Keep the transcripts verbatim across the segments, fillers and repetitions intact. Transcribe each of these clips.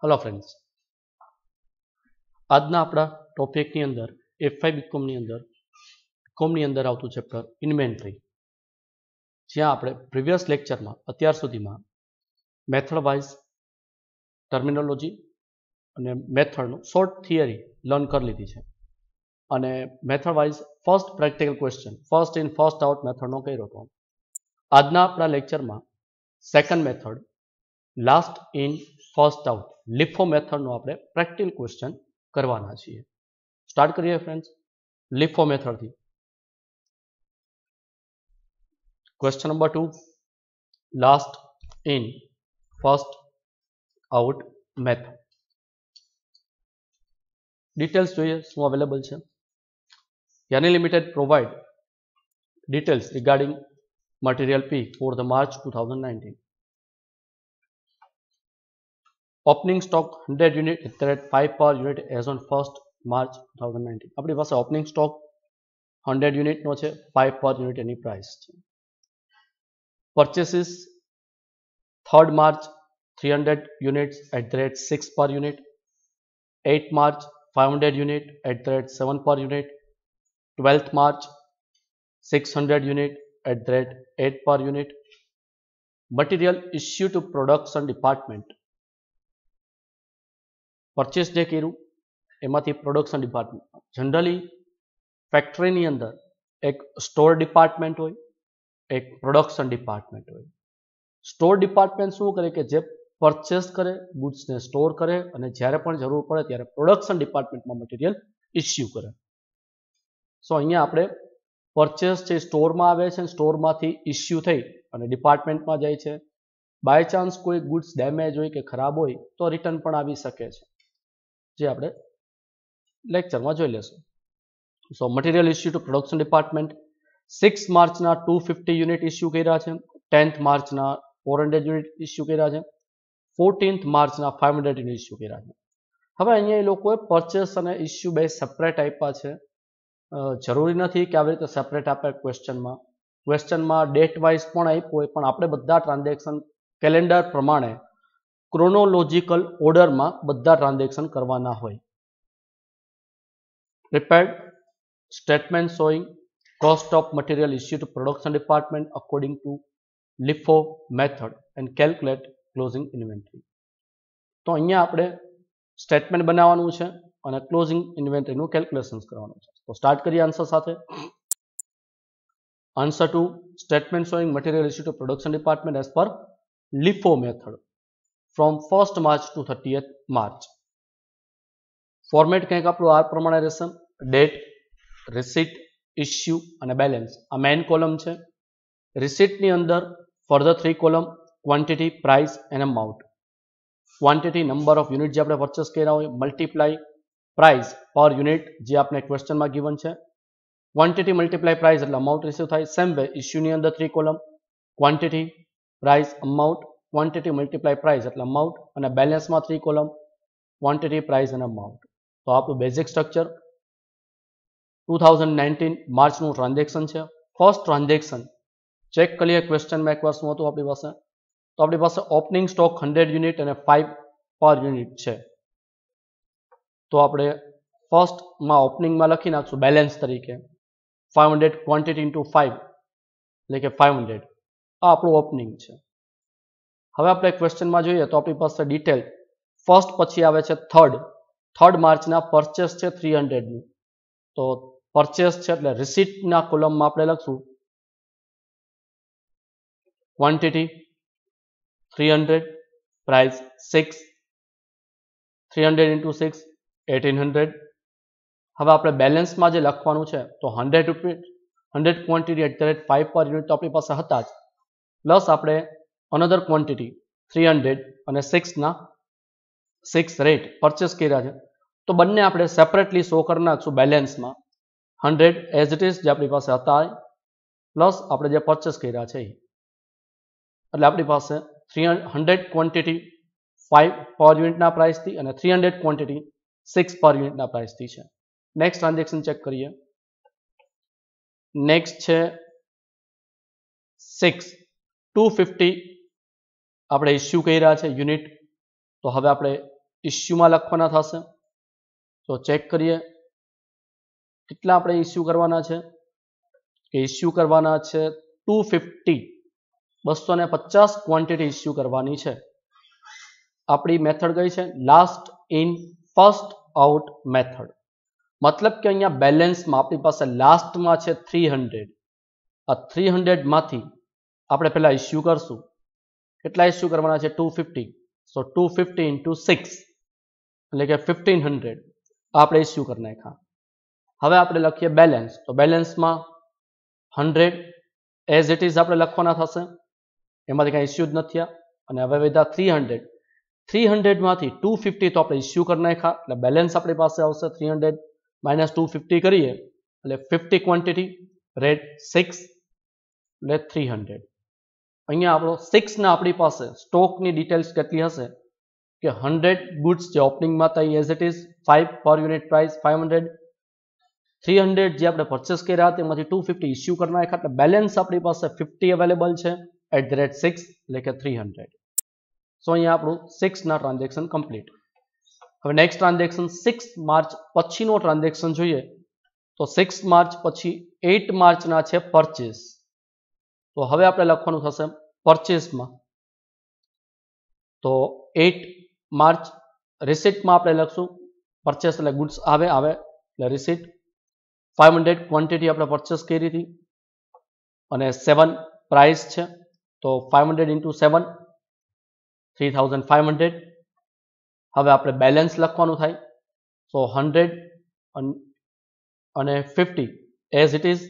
Hello friends, आजना अपना topic अंदर F five BCom अंदर बीकॉम अंदर आवतुं चेप्टर इन्वेंटरी, ज्यां आपणे प्रीवियस लेक्चर में अत्यार सुधी में मेथड वाइज टर्मिनोलॉजी अने मेथड शॉर्ट थियरी लर्न कर लीधी है अने method wise first practical question first in first out method नो कर्यो हतो। आजना अपना लेक्चर में second method last in first out LIFO method नो आपणे प्रेक्टिकल क्वेश्चन करवाना छीए। स्टार्ट करिए फ्रेंड्स लिफो मेथड थी। Question number two last in first out method. Details જોઈએ શું અવેલેબલ છે। યાની limited provide details regarding material P for the March twenty nineteen. Opening stock one hundred unit at the rate five per unit as on first March twenty nineteen. આપણી પાસે opening stock one hundred unit નો છે, five per unit એની price છે। Purchases third March three hundred units at the rate six per unit, eighth March five hundred unit at the rate seven per unit, twelfth March six hundred unit at the rate eight per unit. Material issued to production department. Purchase जे कर्યું એમાંથી production department generally ફેક્ટરીની અંદર એક store department હોય, એક production department હોય। Store department શું કરે કે જે પરચેસ કરે, ગુડ્સને સ્ટોર કરે અને જ્યારે પણ જરૂર પડે ત્યારે પ્રોડક્શન ડિપાર્ટમેન્ટમાં મટીરિયલ ઇસ્યુ કરે। સો અહીંયા આપણે પરચેસ છે સ્ટોરમાં આવે છે, સ્ટોરમાંથી ઇસ્યુ થઈ અને ડિપાર્ટમેન્ટમાં જાય છે। બાય ચાન્સ કોઈ ગુડ્સ ડેમેજ હોય કે ખરાબ હોય તો રિટર્ન પણ આવી શકે છે, જે આપણે લેક્ચરમાં જોઈ લેશું। So material issue to production department six માર્ચના ટુ ફિફ્ટી યુનિટ ઇસ્યુ કર્યા છે, ટેન્થ માર્ચના ફોર હંડ્રેડ યુનિટ ઇસ્યુ કર્યા છે, ફોર્ટીન્થ માર્ચના ફાઇવ હંડ્રેડ યુનિટ ઇસ્યુ કર્યા છે। હવે અહીંયા એ લોકોએ પરચેસ અને ઇસ્યુ બે સેપરેટ આપ્યા છે। જરૂરી નથી કે આવી રીતે સેપરેટ આપે ક્વેશ્ચનમાં ક્વેશ્ચનમાં ડેટ વાઇઝ પણ આપ્યું હોય, પણ આપણે બધા ટ્રાન્ઝેક્શન કેલેન્ડર પ્રમાણે ક્રોનોલોજીકલ ઓર્ડરમાં બધા ટ્રાન્ઝેક્શન કરવાના હોય। prepared statement showing cost of material issued to production department according to LIFO method and calculate closing inventory. તો અહીંયા આપણે સ્ટેટમેન્ટ બનાવવાનું છે અને ક્લોઝિંગ ઇન્વેન્ટરીનું કેલ્ક્યુલેશન્સ કરવાનું છે। તો સ્ટાર્ટ કરીએ આન્સર સાથે। Answer to statement showing material issued to production department as per LIFO method from first March to thirtieth March. Format કંઈક આપણું આ પ્રમાણે રહેશે, ડેટ, રિસીટ, ઇસ્યુ અને બેલેન્સ આ મેઇન કોલમ છે। રિસીટની અંદર further three column quantity, price and amount. Quantity number of unit જે આપણે પરચેસ કર્યા હોય, મલ્ટીપ્લાય પ્રાઇસ પર યુનિટ જે આપણે ક્વેશ્ચનમાં ગિવન છે, ક્વોન્ટિટી મલ્ટીપ્લાય પ્રાઇસ એટલે અમાઉન્ટ રિસીવ થાય। સેમ વે ઇસ્યુની અંદર three column quantity, price, amount, quantity multiply price એટલે અમાઉન્ટ અને બેલેન્સમાં થ્રી કોલમ ક્વોન્ટિટી, પ્રાઇસ અને અમાઉન્ટ। તો આપણું basic structure two thousand nineteen માર્ચનું ટ્રાન્ઝેક્શન છે। ફર્સ્ટ ટ્રાન્ઝેક્શન ચેક કરીએ ક્વેશ્ચનમાં એકવાર શું હતું આપણી પાસે। તો આપણી પાસે ઓપનિંગ સ્ટોક હંડ્રેડ યુનિટ અને ફાઇવ પર યુનિટ છે। તો આપણે ફર્સ્ટમાં ઓપનિંગમાં લખી નાખશું બેલેન્સ તરીકે five hundred quantity into five એટલે કે ફાઇવ હંડ્રેડ। આ આપણું ઓપનિંગ છે। હવે આપણે ક્વેશ્ચનમાં જોઈએ તો આપણી પાસે ડિટેલ ફર્સ્ટ પછી આવે છે થર્ડ થર્ડ માર્ચના પરચેસ છે થ્રી હંડ્રેડનું। તો પરચેસ છે એટલે રિસીટના કોલમમાં આપણે લખશું quantity three hundred, price six, three hundred into six eighteen hundred. હવે આપણે બેલેન્સમાં જે લખવાનું છે તો hundred rupee hundred quantity at the rate five per unit તો આપણી પાસે હતા જ, પ્લસ આપણે અનધર ક્વોન્ટિટી થ્રી હંડ્રેડ અને સિક્સના સિક્સ રેટ પરચેસ કર્યા છે। તો બંને આપણે સેપરેટલી શો કરી નાખશું બેલેન્સમાં હંડ્રેડ એઝ ઇટ ઇઝ જે આપણી પાસે હતા પ્લસ આપણે જે પરચેસ કર્યા છે એટલે આપણી પાસે થ્રી હંડ્રેડ ક્વોન્ટિટી ફાઇવ પર યુનિટના પ્રાઇસથી અને થ્રી હંડ્રેડ ક્વોન્ટિટી સિક્સ પર યુનિટના પ્રાઇસથી છે। નેક્સ્ટ ટ્રાન્ઝેક્શન ચેક કરીએ। નેક્સ્ટ છે સિક્સ ટુ ફિફ્ટી આપણે ઇસ્યુ કર્યા છે યુનિટ। તો હવે આપણે ઇસ્યુમાં લખવાના થશે. તો ચેક કરીએ કેટલા આપણે ઇસ્યુ કરવાના છે કે ઇસ્યુ કરવાના છે ટુ ફિફ્ટી બસો ને પચાસ ક્વોન્ટિટી ઇસ્યુ કરવાની છે. આપણી મેથડ કઈ છે? Last in first out method. મતલબ કે અહીંયા બેલેન્સમાં આપણી પાસે લાસ્ટમાં છે થ્રી હંડ્રેડ. આ થ્રી હંડ્રેડ માંથી આપણે પહેલા ઇસ્યુ કરશું. કેટલા ઇસ્યુ કરવાના છે? Two fifty. So two fifty into six એટલે કે ફિફ્ટીન હંડ્રેડ આપણે ઇસ્યુ કરી નાખ્યા. હવે આપણે લખીએ બેલેન્સ. તો બેલેન્સમાં હંડ્રેડ એઝ ઇટ ઇઝ આપણે લખવાના થશે. એમાંથી કાંઈ ઇસ્યુ જ નથી. અને હવે વધ્યા થ્રી હંડ્રેડ. થ્રી હંડ્રેડમાંથી ટુ ફિફ્ટી તો આપણે ઇસ્યુ કરી નાખ્યા એટલે બેલેન્સ આપણી પાસે આવશે three hundred minus two fifty કરીએ એટલે ફિફ્ટી ક્વોન્ટિટી રેટ સિક્સ એટલે થ્રી હંડ્રેડ. અહીંયા આપણો સિક્સના આપણી પાસે સ્ટોકની ડિટેલ્સ કેટલી હશે કે હંડ્રેડ ગુડ્સ જે ઓપનિંગમાં હતા as it is five per unit price five hundred. Three hundred જે આપણે પરચેસ કર્યા હતા એમાંથી ટુ ફિફ્ટી ઇસ્યુ કરી નાખ્યા એટલે બેલેન્સ આપણી પાસે ફિફ્ટી અવેલેબલ છે એટ ધ રેટ સિક્સ એટલે કે થ્રી હંડ્રેડ. સો અહીંયા આપણું સિક્સના ટ્રાન્ઝેક્શન કમ્પ્લીટ. હવે નેક્સ્ટ ટ્રાન્ઝેક્શન સિક્સ માર્ચ પછીનો ટ્રાન્ઝેક્શન જોઈએ તો સિક્સ માર્ચ પછી એટ માર્ચના છે પરચેસ. તો હવે આપણે લખવાનું થશે પરચેસમાં. તો એટ માર્ચ રિસીટમાં આપણે લખશું પરચેસ એટલે ગુડ્સ આવે આવે એટલે રિસીટ. ફાઇવ હંડ્રેડ ક્વોન્ટિટી આપણે પરચેસ કરી હતી અને સેવન પ્રાઇસ છે તો five hundred into seven three thousand five hundred. હવે આપણે બેલેન્સ લખવાનું થાય. સો હંડ્રેડ અને fifty as it is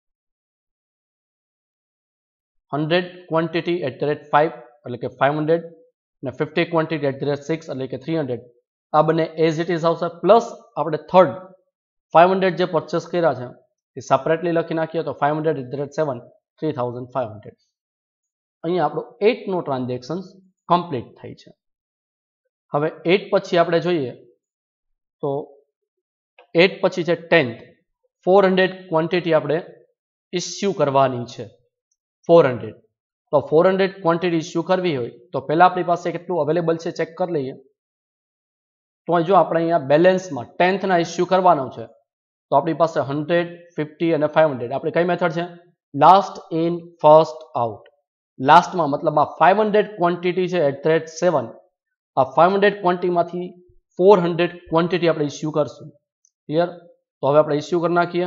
hundred quantity at the rate five એટલે કે ફાઇવ હંડ્રેડ અને fifty quantity at the rate six એટલે કે થ્રી હંડ્રેડ. આ બંને એઝ ઇટ ઇઝ આવશે. પ્લસ આપણે થર્ડ ફાઇવ હંડ્રેડ જે પરચેસ કર્યા છે એ સેપરેટલી લખી નાખીએ તો five hundred at the rate seven three thousand five hundred. અહીંયા આપણું એટનો ટ્રાન્ઝેક્શન કમ્પ્લીટ થઈ છે. હવે એટ પછી આપણે જોઈએ તો એટ પછી છે ટેન્થ. ફોર હંડ્રેડ ક્વોન્ટિટી આપણે ઇસ્યુ કરવાની છે. Four hundred. તો ફોર હંડ્રેડ ક્વોન્ટિટી ઇસ્યુ કરવી હોય તો પહેલાં આપણી પાસે કેટલું અવેલેબલ છે ચેક કરી લઈએ. તો જો આપણે અહીંયા બેલેન્સમાં ટેન્થના ઇસ્યુ કરવાનો છે તો આપણી પાસે હંડ્રેડ ફિફ્ટી અને ફાઇવ હંડ્રેડ આપણી કઈ મેથડ છે? Last in first out. લાસ્ટમાં મતલબ આ ફાઇવ હંડ્રેડ ક્વોન્ટિટી છે એટ ધ રેટ સેવન. આ ફાઇવ હંડ્રેડ ક્વોન્ટિટીમાંથી ફોર હંડ્રેડ ક્વોન્ટિટી આપણે ઇસ્યુ કરશું. ક્લિયર? તો હવે આપણે ઇસ્યુ કરી નાખીએ.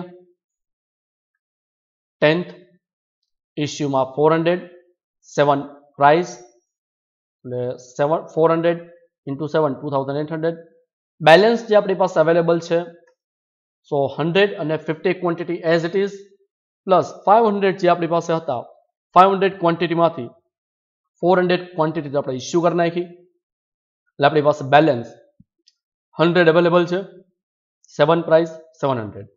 ટેન્થ ઇસ્યુમાં ફોર હંડ્રેડ સેવન પ્રાઇસ એટલે seven four hundred into seven two thousand eight hundred. Balance જે આપણી પાસે અવેલેબલ છે સો હંડ્રેડ અને fifty quantity as it is plus five hundred જે આપણી પાસે હતા ફાઇવ હંડ્રેડ ક્વોન્ટિટીમાંથી ફોર હંડ્રેડ ક્વોન્ટિટી આપણે ઇસ્યુ કરી નાખી એટલે આપણી પાસે બેલેન્સ હંડ્રેડ અવેલેબલ છે. Seven price seven hundred.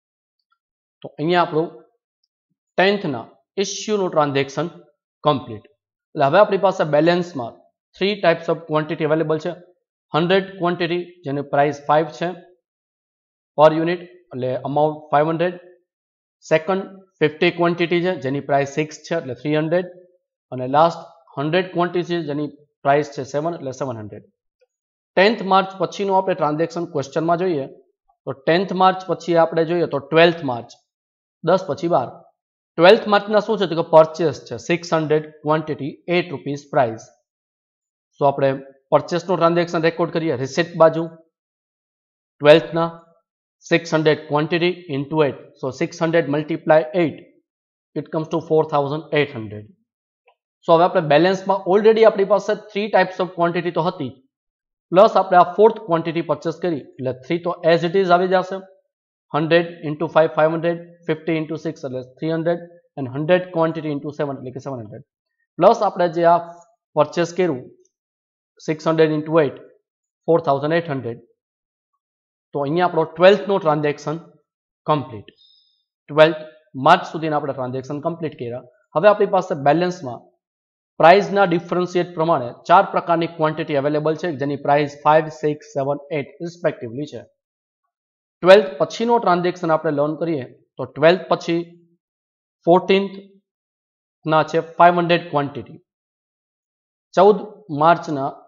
તો અહીંયા આપણું ટેન્થના ઇસ્યુનું ટ્રાન્ઝેક્શન કમ્પ્લીટ. એટલે હવે આપણી પાસે બેલેન્સમાં three types of quantity available છે. હંડ્રેડ ક્વોન્ટિટી જેની પ્રાઇસ ફાઇવ છે પર યુનિટ એટલે amount five hundred. Second fifty quantity છે જેની પ્રાઇસ સિક્સ છે એટલે થ્રી હંડ્રેડ. અને લાસ્ટ હંડ્રેડ ક્વોન્ટિટી છે જેની પ્રાઇસ છે સેવન એટલે સેવન હંડ્રેડ. ટેન્થ માર્ચ પછીનું આપણે ટ્રાન્ઝેક્શન ક્વેશ્ચનમાં જોઈએ તો ટેન્થ માર્ચ પછી આપણે જોઈએ તો ટ્વેલ્થ માર્ચ દસ પછી બાર. ટ્વેલ્થ માર્ચના શું છે તો કે પરચેસ છે six hundred quantity at rupees price. So આપણે પરચેસનું ટ્રાન્ઝેક્શન રેકોર્ડ કરીએ રિસીટ બાજુ. ટ્વેલ્થના six hundred quantity into eight. So six hundred multiply eight it comes to four thousand eight hundred. So હવે આપણે બેલેન્સમાં ઓલરેડી આપણી પાસે થ્રી ટાઈપ્સ ઓફ ક્વોન્ટિટી તો હતી પ્લસ આપણે આ ફોર્થ ક્વોન્ટિટી પરચેસ કરી એટલે થ્રી તો એઝ ઇટ ઇઝ આવી જશે. Hundred into five five hundred fifty into six એટલે three hundred and hundred quantity into seven એટલે કે સેવન હંડ્રેડ. પ્લસ આપણે જે આ પરચેસ કર્યું six hundred into eight four thousand eight hundred. તો અહીંયા આપણો ટ્વેલ્થનો ટ્રાન્ઝેક્શન કમ્પ્લીટ. ટ્વેલ્થ માર્ચ સુધીના આપણે ટ્રાન્ઝેક્શન કમ્પ્લીટ કર્યા. હવે આપણી પાસે બેલેન્સમાં પ્રાઇઝના ડિફરન્શિએટ પ્રમાણે ચાર પ્રકારની ક્વોન્ટિટી અવેલેબલ છે જેની price five six seven eight respectively છે. ટ્વેલ્થ પછીનો ટ્રાન્ઝેક્શન આપણે લર્ન કરીએ તો ટ્વેલ્થ પછી ફોર્ટીન્થ ના છે ફાઇવ હંડ્રેડ ક્વોન્ટિટી. ચૌદ માર્ચના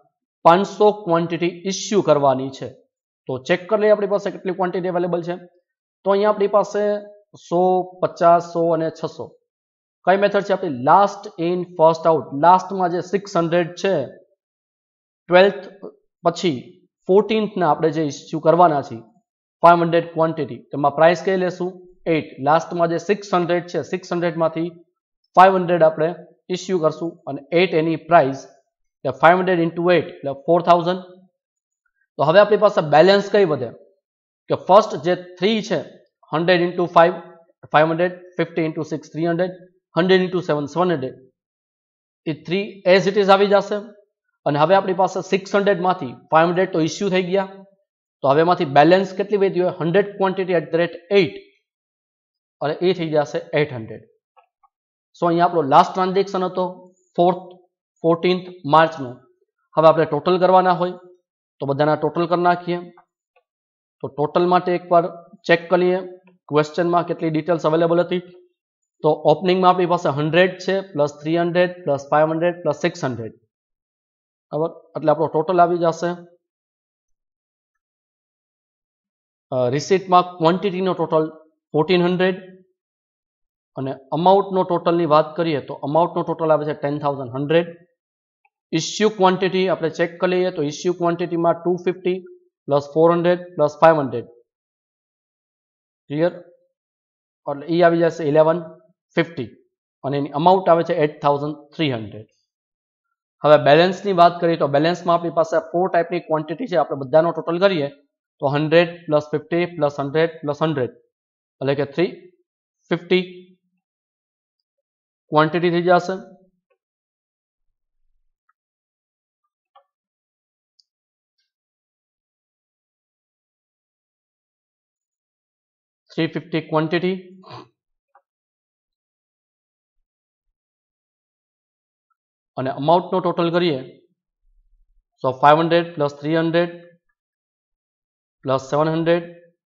પાંચસો ક્વોન્ટિટી ઇસ્યુ કરવાની છે. તો ચેક કરી લઈએ આપણી પાસે કેટલી ક્વોન્ટિટી અવેલેબલ છે. તો અહીંયા આપણી પાસે સો, પચાસ, સો અને છસો. કઈ મેથડ છે આપણી? Last in first out. લાસ્ટમાં જે સિક્સ હંડ્રેડ છે, ટ્વેલ્થ પછી ફોર્ટીન્થના આપણે જે ઇસ્યુ કરવાના છે ફાઈવ હંડ્રેડ ક્વોન્ટિટી, તેમાં પ્રાઇસ કઈ લેશું? એટ. લાસ્ટમાં જે સિક્સ હંડ્રેડ છે, સિક્સ હંડ્રેડમાંથી ફાઈવ હંડ્રેડ આપણે ઇસ્યુ કરશું અને એટ એની પ્રાઇસ, એટલે ફાઈવ હંડ્રેડ ઇન્ટુ એટ એટલે ફોર થાઉઝન્ડ. તો હવે આપણી પાસે બેલેન્સ કઈ વધે કે ફર્સ્ટ જે થ્રી છે, hundred into five five hundred, fifty into six three hundred, hundred into seven seven hundred, એ થ્રી એઝ ઇટ ઇઝ આવી જશે. અને હવે આપણી પાસે સિક્સ હંડ્રેડમાંથી ફાઈવ હંડ્રેડ તો ઇસ્યુ થઈ ગયા, તો હવે એમાંથી બેલેન્સ કેટલી વધી હોય? Hundred quantity at the rate eight, અને એ થઈ જશે એટ હંડ્રેડ. સો અહીંયા આપણો લાસ્ટ ટ્રાન્ઝેક્શન હતો ફોર્થ ફોર્ટીન્થ માર્ચનો. હવે આપણે ટોટલ કરવાના હોય તો બધાના ટોટલ કરી નાખીએ. તો ટોટલ માટે એકવાર ચેક કરીએ ક્વેશ્ચનમાં કેટલી ડિટેલ્સ અવેલેબલ હતી. તો ઓપનિંગમાં આપણી પાસે હંડ્રેડ છે, plus three hundred, plus five hundred, plus six hundred, બરાબર. એટલે આપણો ટોટલ આવી જશે. રિસીટમાં ક્વોન્ટિટીનો ટોટલ ફોર્ટીન હંડ્રેડ અને અમાઉન્ટનો ટોટલની વાત કરીએ તો અમાઉન્ટનો ટોટલ આવે છે ten thousand hundred. Issue quantity આપણે ચેક કરી લઈએ તો ઇસ્યુ ક્વોન્ટિટીમાં two fifty plus four hundred plus five hundred, clear, એટલે એ આવી જશે ઇલેવન ફિફ્ટી અને એની અમાઉન્ટ આવે છે એટ થાઉઝન્ડ થ્રી હંડ્રેડ. હવે બેલેન્સની વાત કરીએ તો બેલેન્સમાં આપણી પાસે ફોર ટાઈપની ક્વોન્ટિટી છે. આપણે બધાનો ટોટલ કરીએ તો hundred plus fifty plus hundred plus hundred એટલે કે થ્રી ફિફ્ટી ક્વોન્ટિટી થઈ જશે. થ્રી ફિફ્ટી ક્વોન્ટિટી અને અમાઉન્ટનો ટોટલ કરીએ તો five hundred plus three hundred plus seven hundred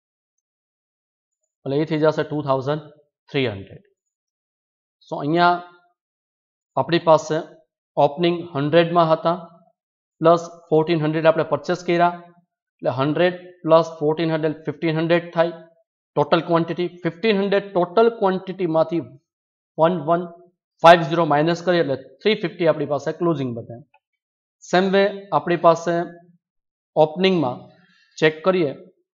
એટલે એ થઈ જશે two thousand three hundred. So અહીંયા આપણી પાસે ઓપનિંગ હંડ્રેડમાં હતા, પ્લસ ફોર્ટીન હંડ્રેડ આપણે પરચેસ કર્યા, એટલે hundred plus fourteen hundred fifteen hundred થાય total quantity. Fifteen hundred total ક્વોન્ટિટીમાંથી one one five zero minus કરીએ એટલે થ્રી ફિફ્ટી આપણી પાસે ક્લોઝિંગ બને. સેમ વે આપણી પાસે ઓપનિંગમાં ચેક કરીએ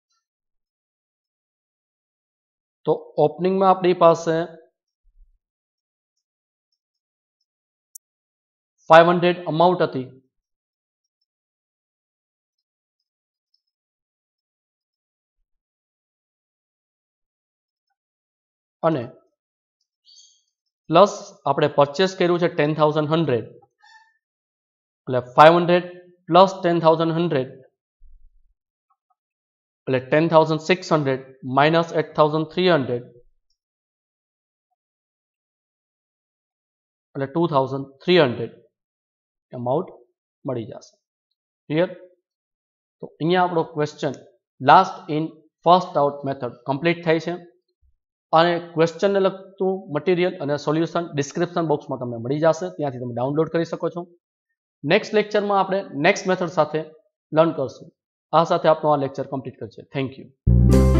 તો ઓપનિંગમાં આપણી પાસે ફાઈવ હંડ્રેડ અમાઉન્ટ હતી અને પ્લસ આપણે પરચેસ કર્યું છે ટેન થાઉઝન્ડ હંડ્રેડ એટલે five hundred plus ten thousand hundred એટલે ten thousand six hundred minus eight thousand three hundred એટલે two thousand three hundred amount મળી જશે. ક્લિયર? તો અહીંયા આપણો question last in first out method complete થાય છે. અને ક્વેશ્ચનને લગતું મટીરિયલ અને સોલ્યુશન ડિસ્ક્રિપ્શન બોક્સમાં તમને મળી જશે, ત્યાંથી તમે ડાઉનલોડ કરી શકો છો. નેક્સ્ટ લેક્ચરમાં આપણે નેક્સ્ટ મેથડ સાથે લર્ન કરશું. આ સાથે આપનો આ લેક્ચર કમ્પ્લીટ કરશે. Thank you.